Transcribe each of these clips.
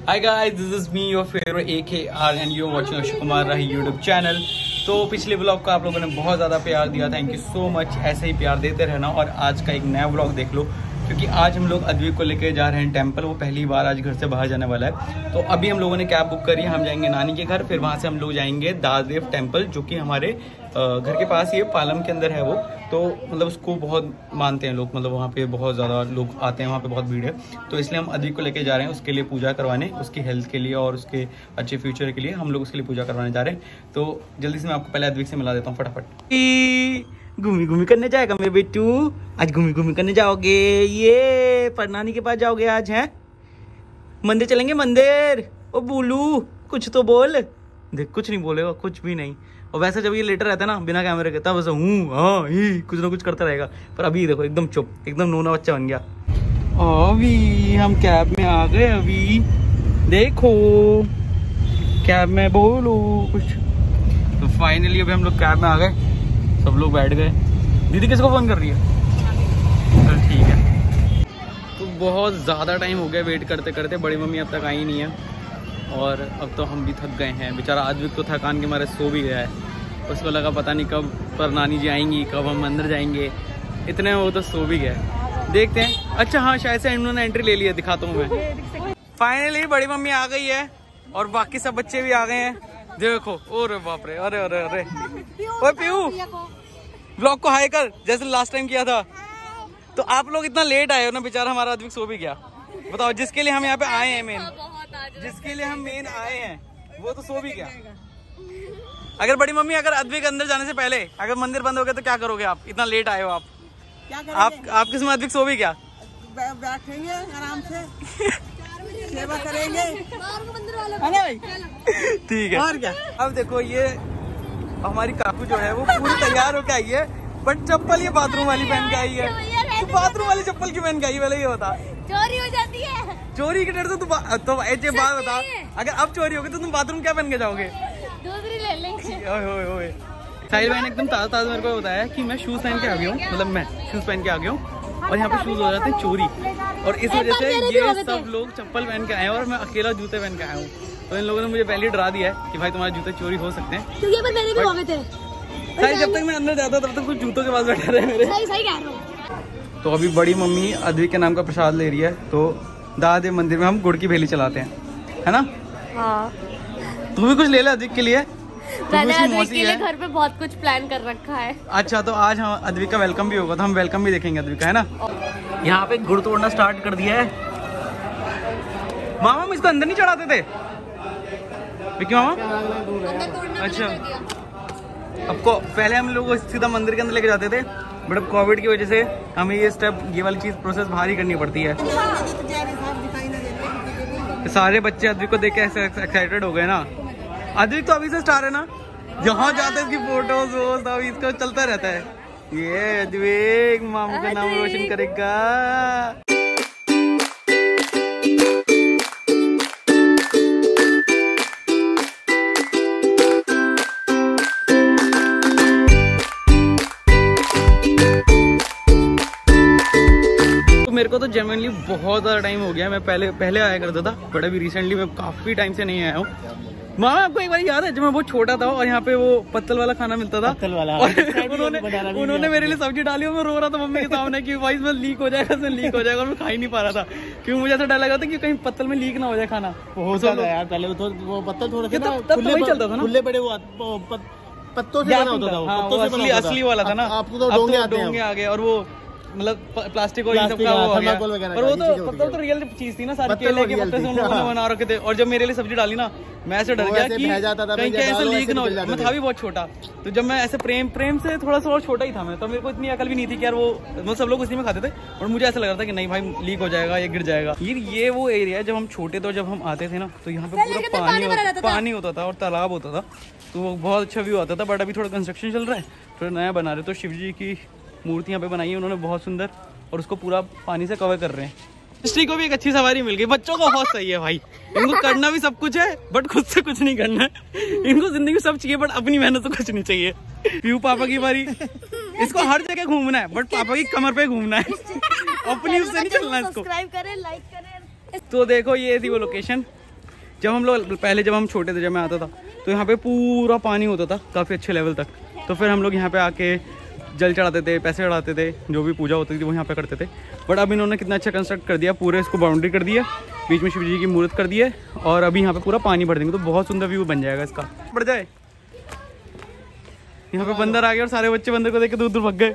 Hi guys, this is me your favorite AKR and you're watching Akshay Kumar Rahi YouTube channel. तो पिछले blog का आप लोगों ने बहुत ज़्यादा प्यार दिया, थैंक यू सो मच। ऐसे ही प्यार देते रहना और आज का एक नया ब्लॉग देख लो, क्योंकि आज हम लोग अद्विक को लेकर जा रहे हैं टेंपल। वो पहली बार आज घर से बाहर जाने वाला है। तो अभी हम लोगों ने कैब बुक करी है, हम जाएंगे नानी के घर, फिर वहाँ से हम लोग जाएंगे दासदेव टेंपल, जो कि हमारे घर के पास ही है, पालम के अंदर है वो। तो मतलब उसको बहुत मानते हैं लोग, मतलब वहाँ पे बहुत ज़्यादा लोग आते हैं, वहाँ पे बहुत भीड़ है। तो इसलिए हम अद्विक को लेके जा रहे हैं, उसके लिए पूजा करवाने, उसकी हेल्थ के लिए और उसके अच्छे फ्यूचर के लिए हम लोग उसके लिए पूजा करवाने जा रहे हैं। तो जल्दी से मैं आपको पहले अद्विक से मिला देता हूँ फटाफट। घूमी घूमी करने जाएगा मेरे बेटू, आज घूमी घूमी करने जाओगे, ये परनानी के पास जाओगे आज, हैं? मंदिर चलेंगे मंदिर। ओ बोलू कुछ तो बोल। देख कुछ नहीं बोलेगा, कुछ भी नहीं। और वैसे जब ये लेटर रहता है ना बिना कैमरे के, तब ऐसा हाँ ही कुछ ना कुछ करता रहेगा। पर अभी देखो एकदम चुप, एकदम नूना बच्चा बन गया। अभी हम कैब में आ गए, अभी देखो कैब में बोलो कुछ। तो फाइनली अभी हम लोग कैब में आ गए, सब लोग बैठ गए। दीदी किसको फोन कर रही है? चल ठीक है। तो बहुत ज़्यादा टाइम हो गया वेट करते करते, बड़ी मम्मी अब तक आई नहीं है और अब तो हम भी थक गए हैं। बेचारा अद्विक तो थकान के मारे सो भी गया है। उसको लगा पता नहीं कब पर नानी जी आएंगी, कब हम अंदर जाएंगे, इतने वो तो सो भी गया। देखते हैं। अच्छा हाँ, शायद से उन्होंने एंट्री ले लिया, दिखाता हूँ मैं। फाइनली बड़ी मम्मी आ गई है और बाकी सब बच्चे भी आ गए हैं। देखो ओरे बाप रे, अरे अरे अरे। ओए पीयू, ब्लॉग को हाई कर जैसे लास्ट टाइम किया था। तो आप लोग इतना लेट आए हो ना, बेचारा हमारा अद्विक सो भी गया। बताओ, जिसके लिए हम यहाँ पे आए हैं जिसके लिए हम मेन आए हैं वो तो सो भी गया। अगर बड़ी मम्मी, अगर अद्विक अंदर जाने से पहले अगर मंदिर बंद हो गया तो क्या करोगे आप? इतना लेट आए हो आप, क्या करोगे? आप किस में अद्विक सो भी गया? बैठेंगे आराम से, सेवा करेंगे। ठीक है, और क्या। अब देखो ये हमारी काकू जो है वो पूरी तैयार होकर आई है, बट चप्पल ये बाथरूम वाली पहन के आई है। तो बाथरूम वाली चप्पल क्यों पहन के आई? पहले ये बता। चोरी हो जाती है। चोरी की डर तो ऐसे बात बता, अगर अब चोरी होगी तो तुम बाथरूम क्या पहन के जाओगे? दूसरी ले लेंगे। ओए साहिल भाई ने एकदम ताज़ा मेरे को बताया कि मैं शूज पहन के आ गया हूँ, मतलब मैं शूज पहन के आ गया हूँ और यहाँ पे शूज हो जाते हैं चोरी, और इस वजह से ये सब लोग चप्पल पहन के आए हैं और मैं अकेला जूते पहन के आया हूँ। तो इन लोगों ने मुझे पहले डरा दिया है कि भाई तुम्हारे जूते चोरी हो सकते हैं। जब तक मैं अंदर जाता तब तक कुछ जूतों के पास बैठे रहे मेरे। सही कह रहा हूं। तो अभी बड़ी मम्मी अद्विक के नाम का प्रसाद ले रही है। तो दादेव मंदिर में हम गुड़ की भेली चलाते हैं, है ना? हाँ। तू भी कुछ ले ले अद्विक के लिए। मैंने अद्विक के लिए घर पे बहुत कुछ प्लान कर रखा है। अच्छा, तो आज हम अद्विक का वेलकम भी होगा, तो हम वेलकम भी देखेंगे अद्विक का, है ना? यहाँ पे गुड़ तोड़ना स्टार्ट कर दिया है। मामा हम इसको अंदर नहीं चढ़ाते थे विक्की मामा? अच्छा, आपको पहले हम लोग सीधा मंदिर के अंदर लेके जाते थे, बट अब कोविड की वजह से हमें ये स्टेप, ये वाली चीज प्रोसेस बाहर ही करनी पड़ती है। सारे बच्चे अद्विक को देख के ऐसे एक्साइटेड हो गए ना। अद्विक तो अभी से स्टार है ना, जहाँ जाते हैं इसकी फोटोज वो सब इसका चलता रहता है। ये अद्विक मामू का नाम रोशन करेगा। मेरे को तो जेन्युइनली बहुत ज़्यादा टाइम हो गया, मैं पहले आया करता था, बट अभी रिसेंटली मैं काफ़ी टाइम से नहीं आया हूँ। मामा आपको एक बार याद है जब मैं बहुत छोटा था और यहाँ पे वो पत्तल वाला खाना मिलता था? पत्तल वाला। उन्होंने मेरे लिए सब्जी डाली और मैं रो रहा था मम्मी के सामने कि भाई इसमें लीक हो जाएगा, लीक हो जाएगा, और मैं खा ही नहीं पा रहा था क्योंकि मुझे ऐसा डर लगा था कि कहीं पत्तल में लीक ना हो जाए खाना। हो सकता है यार, पहले वो पत्तल थोड़ा तब वही चलता था ना, खुले बड़े पत्तों से बना होता था, असली वाला था ना। अब तो डोंगे आ गए और वो मतलब प्लास्टिक और सब का वो हो गया। पर वो तो रियल चीज थी ना, सारी केले के पत्ते से उन लोगों ने बना रखे थे। और जब मेरे लिए सब्जी डाली ना, मैं ऐसे डर गया कि कहीं ऐसे लीक ना हो जाए। मैं था भी बहुत छोटा, तो जब मैं ऐसे प्रेम से थोड़ा सा और छोटा ही था मैं, तो मेरे को इतनी अकल भी नहीं थी कि यार वो सब लोग उसी में खाते थे। और मुझे ऐसा लग रहा था कि नहीं भाई लीक हो जाएगा, ये गिर जाएगा। ये वो एरिया है, जब हम छोटे थे, जब हम आते थे ना, तो यहाँ पे पूरा पानी होता था और तालाब होता था, तो बहुत अच्छा व्यू आता था। बट अभी थोड़ा कंस्ट्रक्शन चल रहा है, थोड़ा नया बना रहे। तो शिव जी की मूर्ति यहाँ पे बनाई है उन्होंने बहुत सुंदर, और उसको पूरा पानी से कवर कर रहे हैं। हिस्ट्री को भी एक अच्छी सवारी मिल गई। बच्चों को बहुत सही है भाई, इनको करना भी सब कुछ है बट खुद से कुछ नहीं करना है। इनको जिंदगी में सब चाहिए बट अपनी मेहनत से कुछ नहीं चाहिए। व्यू पापा की बारी, इसको हर जगह घूमना है बट पापा की कमर पे घूमना है, अपनी उससे नहीं चलना इसको। सब्सक्राइब करें, लाइक करें। तो देखो ये थी वो लोकेशन जब हम लोग पहले जब हम छोटे थे, जब मैं आता था तो यहाँ पे पूरा पानी होता था काफ़ी अच्छे लेवल तक। तो फिर हम लोग यहाँ पे आके जल चढ़ाते थे, पैसे चढ़ाते थे, जो भी पूजा होती थी वो यहाँ पे करते थे। बट अब इन्होंने कितना अच्छा कंस्ट्रक्ट कर दिया, पूरे इसको बाउंड्री कर दिया, बीच में शिव जी की मूर्त कर दी है और अभी यहाँ पे पूरा पानी भर देंगे तो बहुत सुंदर व्यू बन जाएगा इसका। बढ़ जाए यहाँ पे बंदर आ गए और सारे बच्चे बंदर को देख के दूर दूर भाग गए।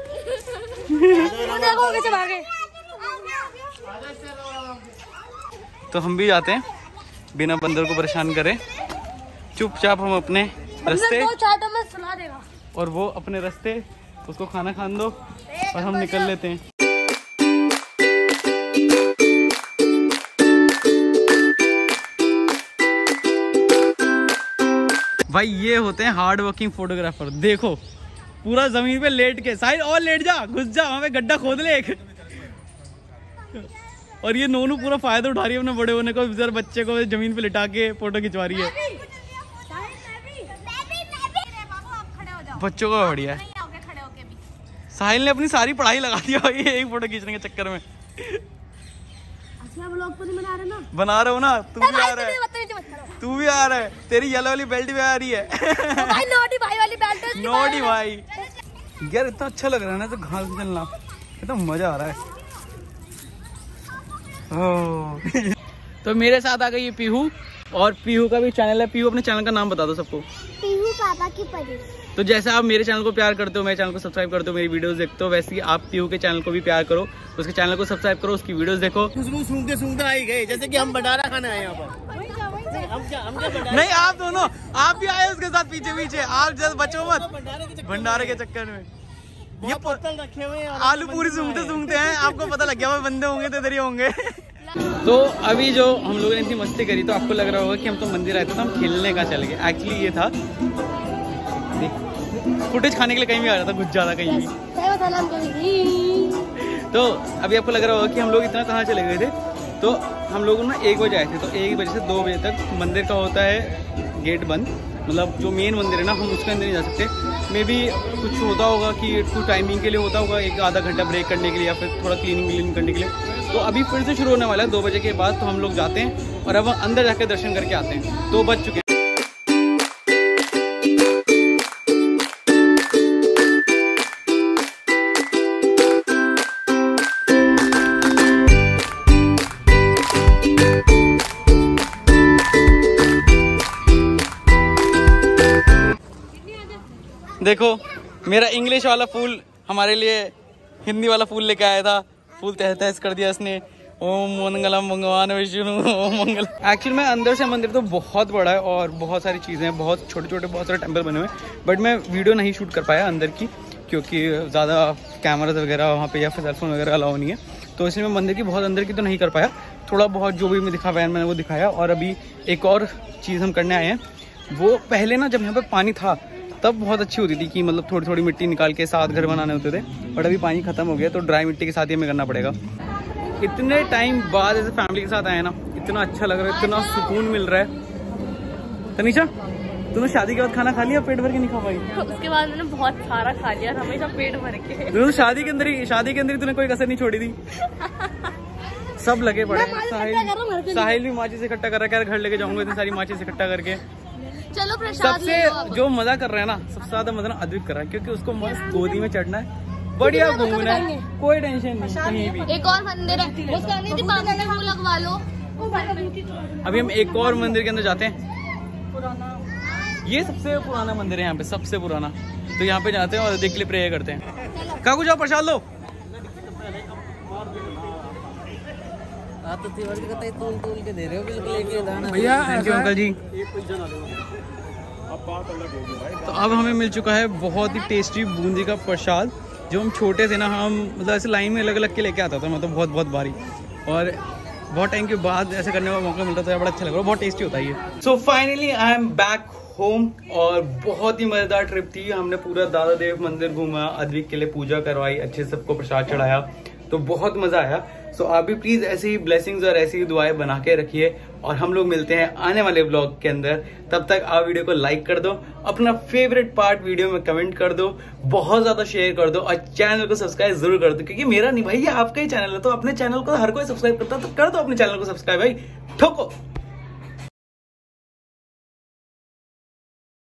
तो हम भी जाते हैं बिना बंदर को परेशान करे, चुपचाप हम अपने रास्ते और वो अपने रास्ते, उसको खाना खान दो और हम निकल लेते हैं। भाई ये होते हैं हार्ड वर्किंग फोटोग्राफर। देखो पूरा जमीन पे लेट के, साइड और लेट जा, घुस जा, वहां पे गड्ढा खोद ले एक। और ये नोनू पूरा फायदा उठा रही है अपने बड़े होने को, जरा बच्चे को जमीन पे लिटा के फोटो खिंचवा रही है। बच्चों का बढ़िया है। साहिल ने अपनी सारी पढ़ाई लगा दी भाई एक फोटो खींचने के चक्कर में। बना रहा हूँ ना, तू भी आ रहा है, तू भी आ रहा है, तेरी येलो वाली बेल्ट भी आ रही है। नोटी भाई वाली बेल्ट है, नोटी भाई। यार इतना अच्छा लग रहा है ना तो घास में चलना, इतना मजा आ रहा है। तो मेरे साथ आ गई ये पीहू, और पीहू का भी चैनल है। पीहू अपने चैनल का नाम बता दो सबको। पीहू पापा की परी। तो जैसे आप मेरे चैनल को प्यार करते हो, मेरे चैनल को सब्सक्राइब करते हो, मेरी वीडियोस देखते हो, वैसे ही आप पीहू के चैनल को भी प्यार करो, उसके चैनल को सब्सक्राइब करो, उसकी वीडियोस देखो। सूंघते आई गए जैसे कि हम भंडारा खाने आए यहाँ पर। नहीं आप दोनों, आप भी आए उसके साथ पीछे पीछे, आप जब बचो मत भंडारे के चक्कर में। ये पत्तल रखे हुए हैं, आलू पूरी सूंघते हैं, आपको पता लग गया बंदे होंगे तो इधर ही होंगे। तो अभी जो हम लोगों ने इतनी मस्ती करी तो आपको लग रहा होगा कि हम तो मंदिर आए थे तो हम खेलने का चल गए। एक्चुअली ये था फुटेज खाने के लिए कहीं भी आ जाता, घुस जाता कहीं भी। तो अभी आपको लग रहा होगा कि हम लोग इतना कहाँ चले गए थे। तो हम लोग ना 1 बजे आए थे, तो 1 बजे से 2 बजे तक मंदिर का होता है गेट बंद, मतलब जो मेन मंदिर है ना हम उसके अंदर नहीं जा सकते। मे बी कुछ होता होगा कि कुछ टाइमिंग के लिए होता होगा, 1-आधा घंटा ब्रेक करने के लिए या फिर थोड़ा क्लीनिंग करने के लिए। तो अभी फिर से शुरू होने वाला है 2 बजे के बाद, तो हम लोग जाते हैं और अब अंदर जाके दर्शन करके आते हैं। 2 बज चुके हैं। देखो मेरा इंग्लिश वाला फूल हमारे लिए हिंदी वाला फूल लेके आया था, फूल तहस कर दिया इसने। ओम मंगलम भगवान विष्णु ओम मंगल। एक्चुअली में अंदर से मंदिर तो बहुत बड़ा है और बहुत सारी चीज़ें हैं, बहुत छोटे छोटे बहुत सारे टेम्पल बने हुए हैं। बट मैं वीडियो नहीं शूट कर पाया अंदर की, क्योंकि ज़्यादा कैमराज वगैरह वहाँ पे या फिर सेलफोन वगैरह अलाउ नहीं है, तो इसलिए मैं मंदिर की बहुत अंदर की तो नहीं कर पाया। थोड़ा बहुत जो भी मैं दिखा पाया मैंने वो दिखाया। और अभी एक और चीज़ हम करने आए हैं, वो पहले ना जब यहाँ पे पानी था तब बहुत अच्छी होती थी कि मतलब थोड़ी थोड़ी मिट्टी निकाल के साथ घर बनाने होते थे। बट अभी पानी खत्म हो गया तो ड्राई मिट्टी के साथ ही हमें करना पड़ेगा। इतने टाइम बाद ऐसे फैमिली के साथ आए ना, इतना अच्छा लग रहा है, इतना सुकून मिल रहा है। तनीषा तूने शादी के बाद खाना खा लिया, पेट भर के नहीं खा पाई? उसके बाद मैंने बहुत सारा खा लिया, हमेशा पेट भर के। तूने शादी के अंदर ही तूने कोई कसर नहीं छोड़ी थी। सब लगे पड़े। साहिल भी माचिस इकट्ठा कर रहा है, घर लेके जाऊंगा इतनी सारी माचिस इकट्ठा करके। चलो प्रसाद। सबसे जो मजा कर रहा है ना, सबसे ज्यादा मजा ना अद्विक कर रहा है, क्योंकि उसको मस्त गोदी में चढ़ना है, बढ़िया घूमना है, कोई टेंशन नहीं कहीं भी। एक और मंदिर है, लगवा लो। अभी हम एक और मंदिर के अंदर जाते हैं। ये सबसे पुराना मंदिर है यहाँ पे, सबसे पुराना। तो यहाँ पे जाते हैं और देख के लिए प्रे करते हैं। काकू जाओ प्रसाद लो। तो तूल के दे रहे हो बिल्कुल भैया, थैंक यू अंकल जी। तो अब हमें मिल चुका है बहुत ही टेस्टी बूंदी का प्रसाद। जो हम छोटे थे ना, हम मतलब ऐसे लाइन में अलग अलग के लेके आता था, मतलब बहुत बहुत भारी, और बहुत टाइम के बाद ऐसे करने का मौका मिलता था, बड़ा अच्छा लग रहा है, बहुत टेस्टी होता है ये। So finally I am back home, और बहुत ही मजेदार ट्रिप थी। हमने पूरा दादा देव मंदिर घूमा, अद्विक के लिए पूजा करवाई, अच्छे से सबको प्रसाद चढ़ाया, तो बहुत मजा आया। सो आप भी प्लीज ऐसी ही ब्लेसिंग्स और ऐसी ही दुआएं बना के रखिए, और हम लोग मिलते हैं आने वाले ब्लॉग के अंदर। तब तक आप वीडियो को लाइक कर दो, अपना फेवरेट पार्ट वीडियो में कमेंट कर दो, बहुत ज्यादा शेयर कर दो, और चैनल को सब्सक्राइब जरूर कर दो, क्योंकि मेरा नहीं भाई, ये आपका ही चैनल है, तो अपने चैनल को हर कोई सब्सक्राइब करता है, तो कर दो अपने चैनल को सब्सक्राइब भाई, ठोको।